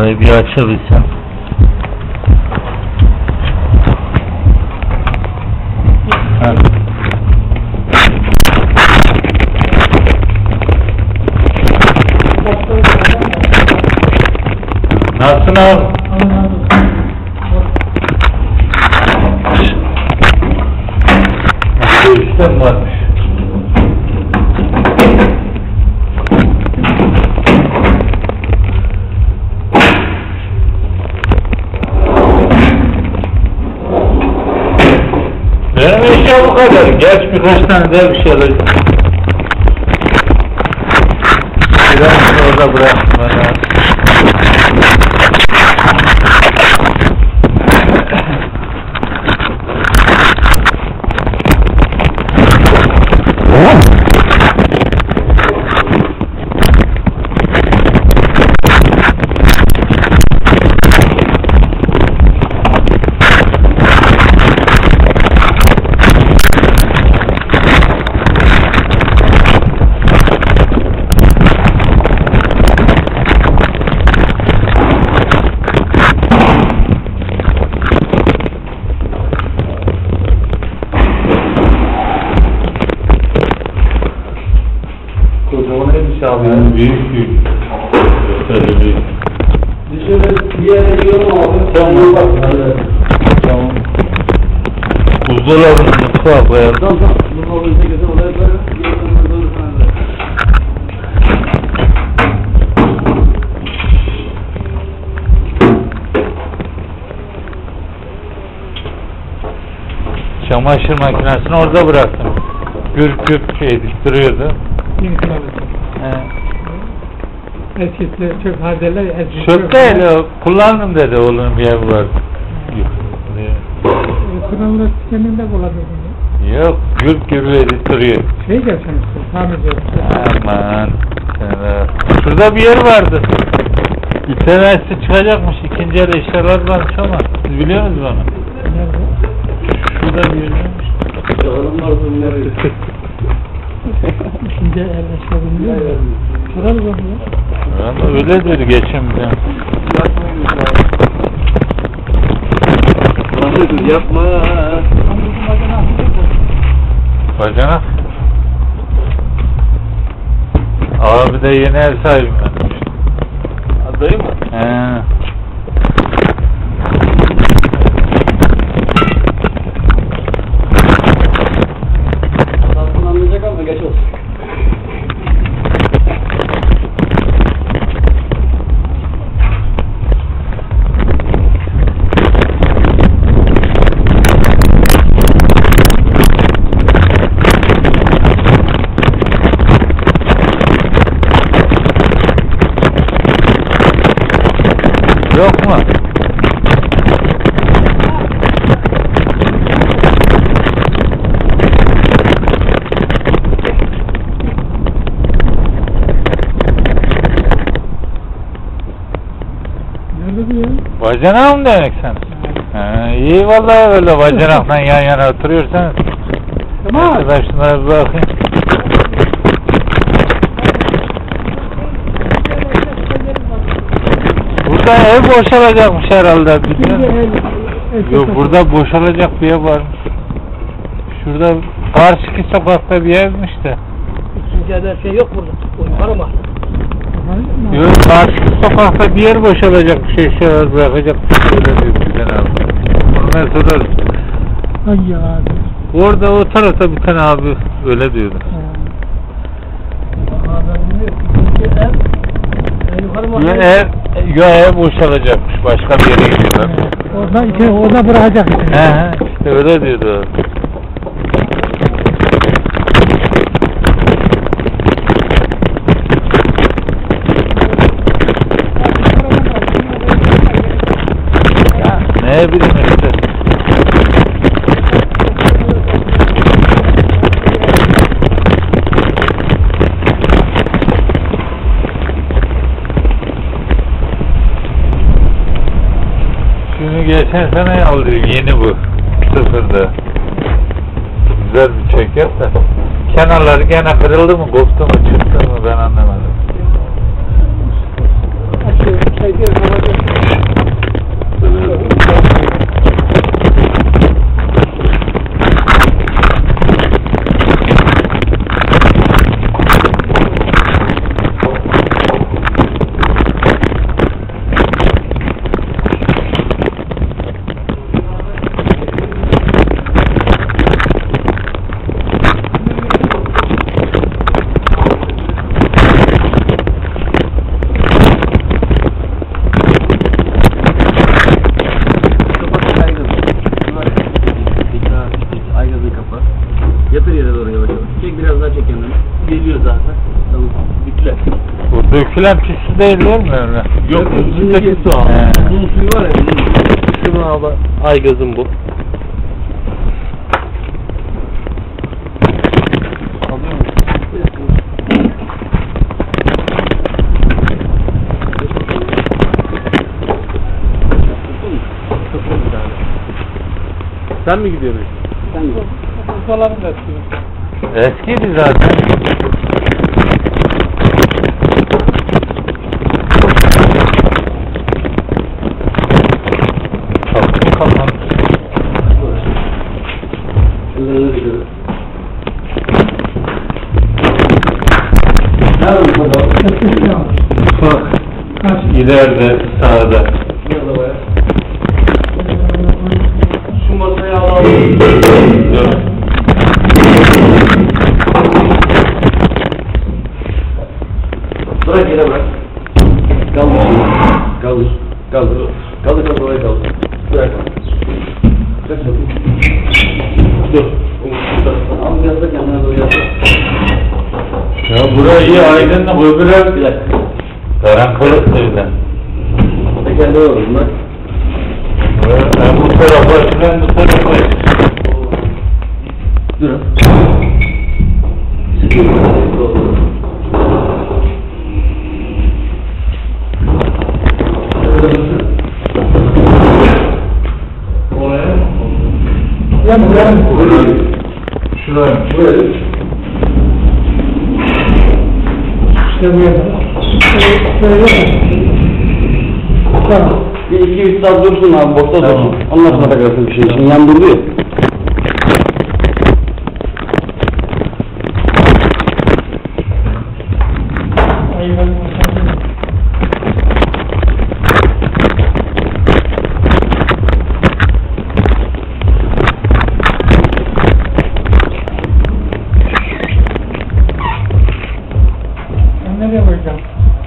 Şurayı bir açabilsem. Ha. Nasılsın abi? Görüşten varmış. Benim eşya bu kadar. Geç birkaç tane daha bir şey alacağım. Biraz orada bıraktım ben abi. Kocaman elbise abi. Yani büyük büyük. Şöyle büyük. Dışarı bir yere gidiyorum abi. Tamam bak. Tamam. Buzdolabının mutfağa koyalım. Tamam. Bunu oraya getir. Oraya böyle. Çamaşır makinesini orada bıraktım. Gürp gürp şey duruyordu. Eskisi çöp harcalar. Çöp değil o. Kullandım dedi oğlum bir ev var. Sınavlı kendinde kullanıyordun. Yok gürp gürp edip duruyor. Şey gelsen işte tamirci. Aman. Şurada bir yer vardı. İnternetsiz çıkacakmış. İkinci el eşyalar varmış ama. Siz biliyor musunuz onu? Nerede? Şurada bir yermiş. Çağırım var bunları. İkinci el eşya bilmiyor musun? Şurada mı ya? Ama öyle dedi geçen bir. Yapma. Bacanak. Abi de yeni ev sahibim ben. Adayı mı? He. Adasını anlayacak ama geç olsun. Yok mu? Nerede bu ya? Bacanak mı demek sen? İyi vallahi öyle bacanakla yan yana oturuyorsanız. Tamam. Neyse ben şunlara bir bakayım. Burada ev boşalacakmış herhalde. Yok burada boşalacak bir ev varmış. Şurada karşıki sokakta bir evmiş de. İkinci eder şey yok burada. O yukarı mı? Yok karşıki sokakta bir yer boşalacakmış, eşyalar bırakacakmış. Öyle diyor Gülen abi. Ondan sonra Hangi abi? orada o tarafta bir tane abi öyle diyordu. Yukarı mı? Ev boşalacakmış, başka bir yere gidiyorlar. Orada bırakacak. He işte öyle diyordu. Ne bileyim işte. Şunu geçen sene aldım, yeni bu. Sıfırda. Güzel bir çeker de. Kenarları gene kırıldı mı, koptu mu, çıktı mı ben anlamadım. Aygaz'ın kapı. Yatır yere doğru yavaş yavaş. Çek biraz daha çek kendini. Geliyor zaten. Tamam. Bittiler. Bu dökülen pis değil mi öyle? Yok, üstündeki su abi. Bunun suyu var ya. Şunu abi. Aygaz'ın bu. Alıyor musun? Sen mi gidiyorsun? Sen mi? Kafaların da eski. Eskiydi zaten. Kapı kapandı. Şunları gidiyoruz. Nerede bu kadar? Bak. İleride sağda. Burada baya. Şu masayı alalım. Dur. Bırak yere bırak. Kaldır. Kaldır. Kaldır. Kaldır kaldır oraya kaldır. Bırak. Kaç bakayım. Dur. Abi biraz da kendine doğru yaz. Ya burayı aydınlık öbürü Bir dakika. karanlık evden. Tekerleği olur bunlar. Ben bu tarafa, şuradan bu tarafa. Dur. Oraya mı? Şuraya mı? Buraya. İşte bu yana. Tamam. Bir iki üç saat dursun abi, boşta Tamam. dursun. Ondan sonra takarsın bir şey. Şimdi yan durdu ya. Ayıların masası. Ben nereye koyacağım?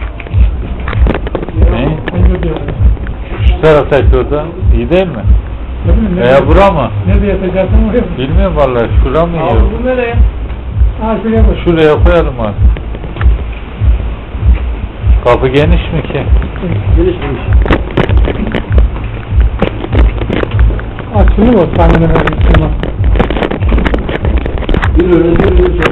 Ne? Ayıp diyorum. Şu taraftaki oda iyi değil mi? Ne bileyim, Veya bura mı? nerede yatacaksın oraya mı? Bilmiyorum vallahi. Şura mı Abi iyi? bu nereye? Ha şuraya koy. Şuraya koyalım abi. Kapı geniş mi ki? Gelişmiş. Açılı o tahmin ederim. Bir öyle bir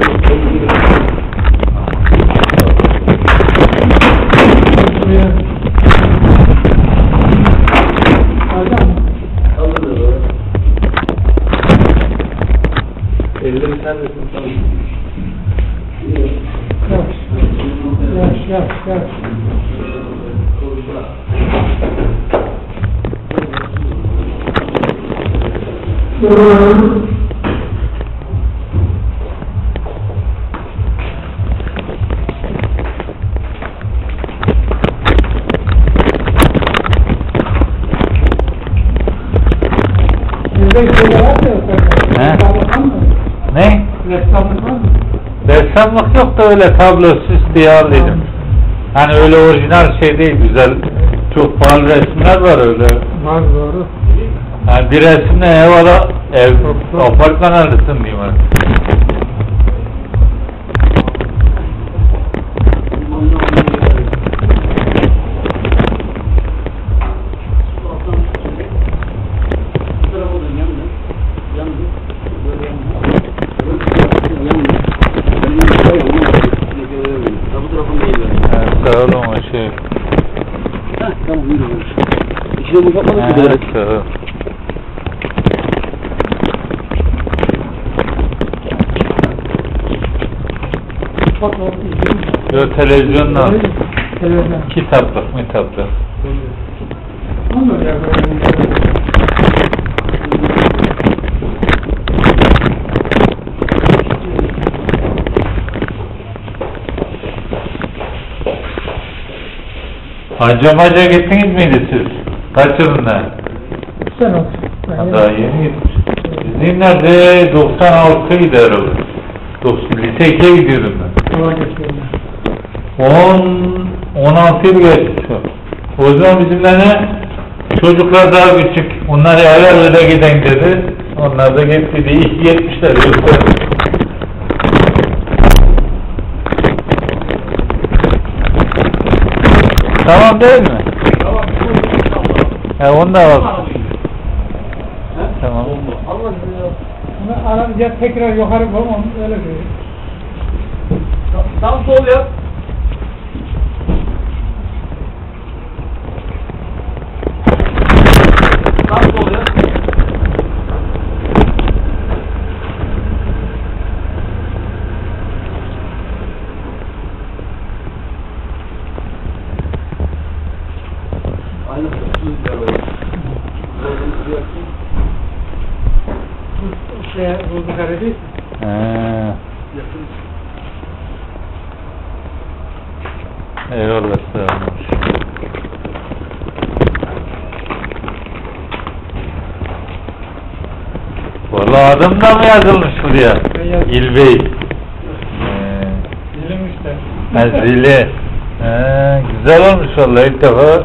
Şuraya. Alacak mısın? Alır da doğru. Elleri sen de tamam. Yavaş. Bizde şeyler var ya. He? Ressamlık var mı? Ne? Ressamlık var mı? Ressamlık yok da öyle tablo süs diye aldıydım. Hani öyle orijinal şey değil, güzel. Çok pahalı resimler var öyle. Var doğru. Yani bir resimle ev apartman alırsın diyeyim ben. Sağ olun o şey. Tamam yürü. İşte bu kapmadık ki direkt. Sağ ol. Bak o izledim. Yo televizyonla Televizyon. kitaplık. mı ya? Hacca maca gittiniz miydi siz? Kaç yılında? Sen olsun. Daha yeni gitmiş. Bizim nerede? 96'ydı herhalde. Lise 2'ye gidiyordum ben. Kolay geçiyorum. 16 yıl geçti. O zaman bizimle ne? Çocuklar daha küçük. Onlar ayarlıda giden dedi. Onlar da gitti dedi. İlk 70'ler yoksa. Tamam değil mi? Tamam. He onu da bak. Tamam. Bunu aranca tekrar yukarı koymam. Öyle bir. Sağ sol yap. Sağ sol yap. Aynı rüzgar var. Ruzu kare değil. Eyvallah sağ olun. Vallahi adım da mı yazılmış buraya? İlbey. Dilim işte. Zili. Güzel olmuş vallahi ilk defa.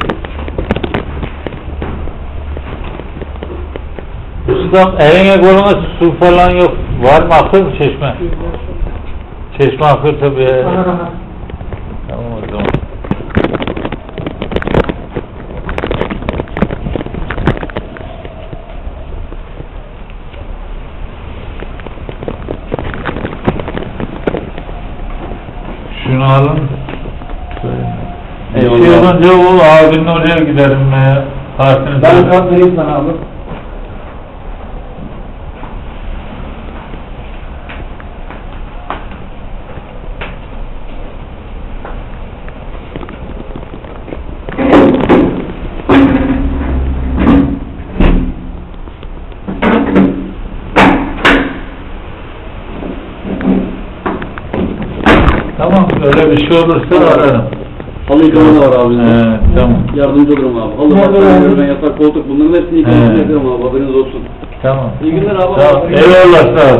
Ustam eline koluna su falan yok. Var mı akır mı çeşme? Çeşme akır tabii. Tamam o zaman. Şunu alın. Eyvallah. Şey olunca o abinin oraya giderim ya. Kartını Ben kart vereyim sana abi. Tamam öyle bir şey olursa ararım. Halı yıkama da var abi bizde. Tamam. Yardımcı olurum abi. Halı Nerede battaniye, abi? ben yatak, koltuk bunların hepsini yıkamasını yapıyorum abi. Haberiniz olsun. Tamam. İyi günler abi. Tamam. Eyvallah sağ ol.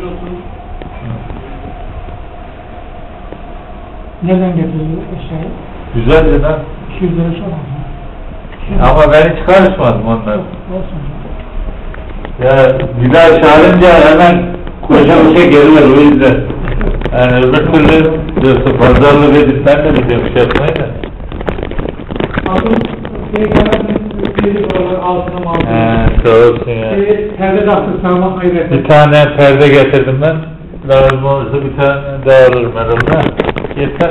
Nereden getiriyor eşyayı? Güzeldi lan. 200 lira sorarım. Ama ben hiç karışmadım onlar. Olsun. Ya bir daha çağırınca hemen koca bir şey gelirler o yüzden. Yani öbür türlü diyorsa pazarlık edip ben de biliyorum şey yapmayı da. Adım kanatın oralar altına mı Sağ olsun ya. Perde taktı sağmak hayret. Bir tane perde getirdim ben. Lazım olursa bir tane daha alırım herhalde. Yeter.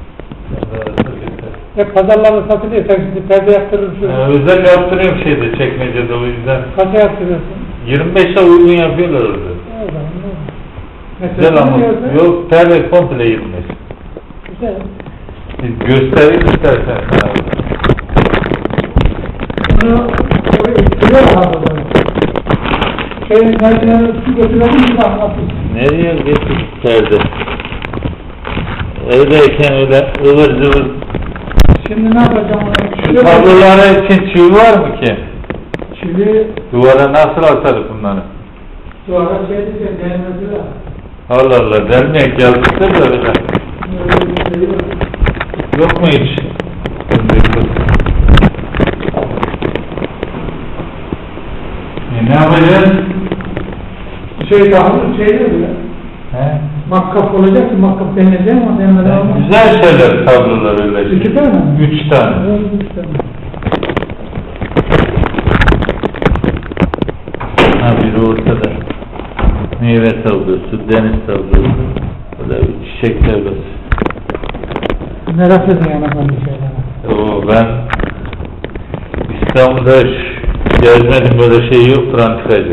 Hep pazarlarda satılıyor. Sen şimdi perde yaptırırsın. Özel yaptırıyorum şeyde Çekmece'de o yüzden. Kaça yaptırıyorsun? 25'e uygun yapıyorlar orada. O zaman ne? Güzel ama yok perde komple 25. Güzel. Göstereyim istersen sana. Bunu oraya ittiriyor havadan. Perdelerini su götürelim mi anlatın? Nereye getir perde? Evdeyken öyle ıvır zıvır. Şimdi ne yapacağım ona? Şu tabloları için çivi var mı ki? Şimdi Duvara nasıl asarız bunları? duvara şey diyeceğim, değmesi var. Allah Allah dernek yazdıklar da öyle. Öyle bir şey yok. Yok mu hiç? Ne yapacağız? Şey diyor ya. He? Makkap olacak ki makkap deneyeceğim ama denmeden olmaz. Güzel şeyler tablolar öyle. İki tane mi? 3 tane. Evet, 3 tane. Ha biri ortada. Meyve tablosu, deniz tablosu. Böyle bir çiçek tablosu. Merak edin yani ben bir şeyler. Oo, ben İstanbul'da gezmedim böyle şey yok antikacı.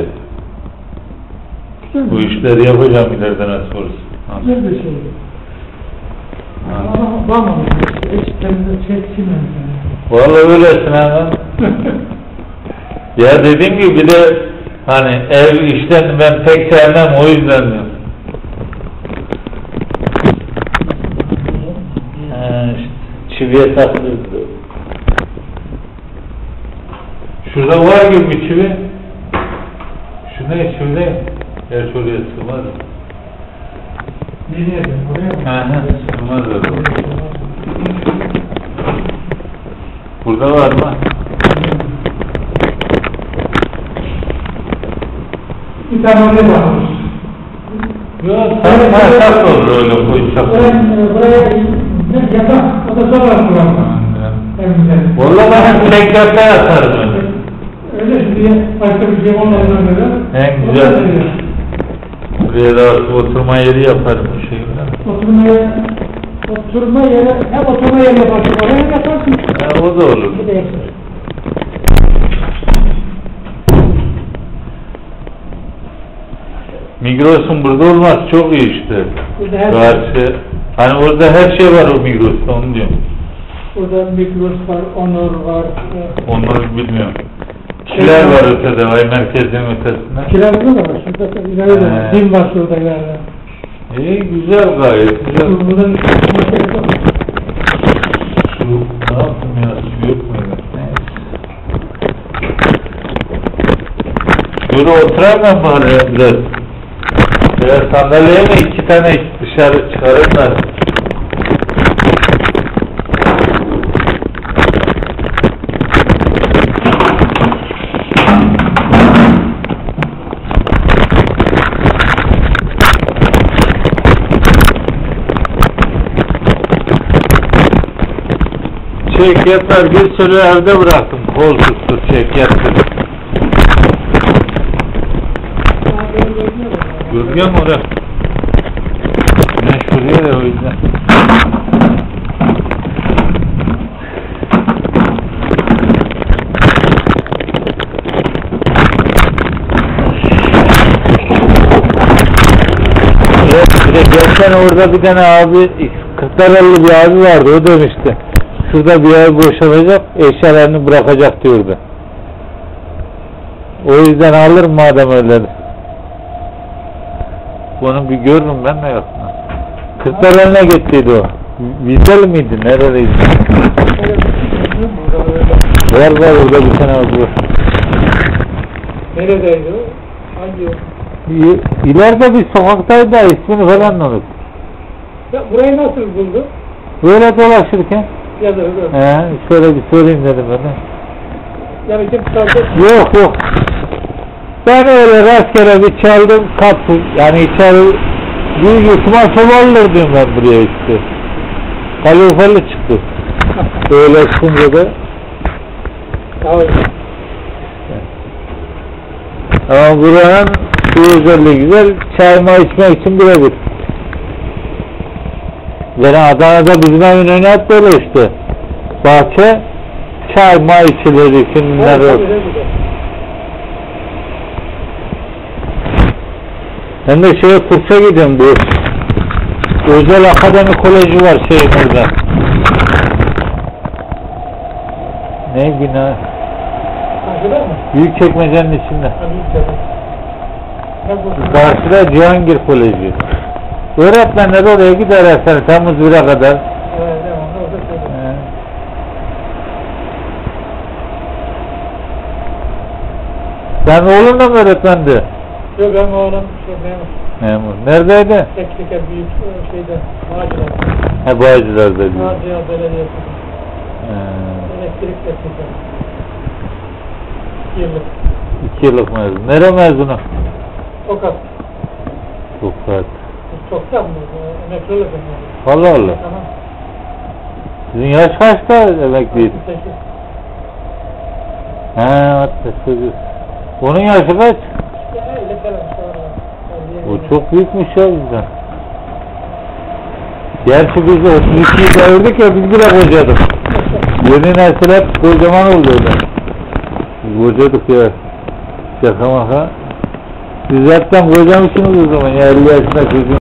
Bu işleri yapacağım ileride nasıl olursa. Güzel bir şey. Ama bakmadım. Hiç kendine şey silmedim. Vallahi öylesin hemen. Ya dediğim gibi bir de hani ev işten ben pek sevmem, o yüzden diyorum. İşte çiviye takılır. Şurada var gibi bir çivi. Şu ne çivi değil? Ya şuraya sığmaz. Nereye de? Buraya mı? Sığmaz öyle. Burada var mı? Bir tane oraya bakıyoruz. Yok, tak olur öyle koyacak. Buraya yatak, o da sonra kullanma. Vallahi ben tekrar yatarım öyle. Öyle şimdi başka bir şey olmadığına göre. En güzel. Buraya da oturma yeri yaparım bu şeyi. Oturma yeri, hem oturma yeri yaparsın, oraya yaparsın. O da olur. Bir de yapsın. Migros'un burada olmaz, çok iyi işte. Burada her Karşı, hani orada her şey var o Migros'ta, onu diyorum. Burada Migros var, Onur var. Onları bilmiyorum. Kiler var ötede, ay merkezin ötesinde. Kirazlı da var, şurada ileride. Dim var şurada ileride. İyi, güzel gayet, güzel. Buradan market var. Şu, ne yaptım ya, su yok muydu? Neyse. Şöyle oturayım ben bari ya biraz. Ya sandalyeye mi iki tane dışarı çıkarayım da. Çekyatlar bir sürü evde bıraktım. Koltuksuz çekyatlar. Görüyor musun oraya? Ben şuraya da o yüzden. Evet, bir de geçen orada bir tane abi, Kırklareli bir abi vardı, o demişti. Şurada bir ev boşalacak, eşyalarını bırakacak diyordu. O yüzden alırım madem öyle. Bunu bir görürüm ben de yakına. Kırklareli'ne gittiydi o. Vizeli miydi? Neredeydi? Var orada bir tane abi var. Neredeydi o? Hangi o? İleride bir sokaktaydı da ismini falan unuttum. Ya burayı nasıl buldun? Böyle dolaşırken. Ya da öyle. Şöyle bir sorayım dedim ben de. Yani kim çaldı? Yok. Ben öyle rastgele bir çaldım kapı. Yani içeri büyük ihtimal sobalılır diyorum ben buraya işte. Kaloriferli çıktı. Öyle çıkınca da. Ama buranın bir özelliği güzel. Çayma içmek için birebir. Yani Adana'da bizim evin önü hep böyle işte. Bahçe, çayma içilir, şimdiler yok. Ben de kursa gidiyorum bu. Özel Akademi Koleji var orada. Ne bina? Karşıda mı? Büyükçekmece'nin içinde. Hadi Karşıda Cihangir Koleji. Öğretmenler oraya gider Temmuz 1'e kadar. Sen oğlun da mı öğretmendi? Yok ben oğlum memur. Neredeydi? Tekniker büyük şeyde, Bağcılar. He Bağcılar'da diyor. Bağcılar Belediyesi. Elektrik tekniker. 2 yıllık. 2 yıllık mezun. Nere mezunu? Tokat. Tokat. Çoktan mı? Emekli olacak mı? Allah Allah. Tamam. Sizin yaş kaçta emekliydi? 68. He 68. Onun yaşı kaç? İşte 50 falan. O çok büyükmüş ya bizden. Gerçi biz 32'yi devirdik ya biz bile kocadık. Yeni nesil hep kocaman oldu öyle. Biz kocadık ya. Şaka maka. Siz hepten kocamışsınız o zaman ya 50 yaşında çocuğun.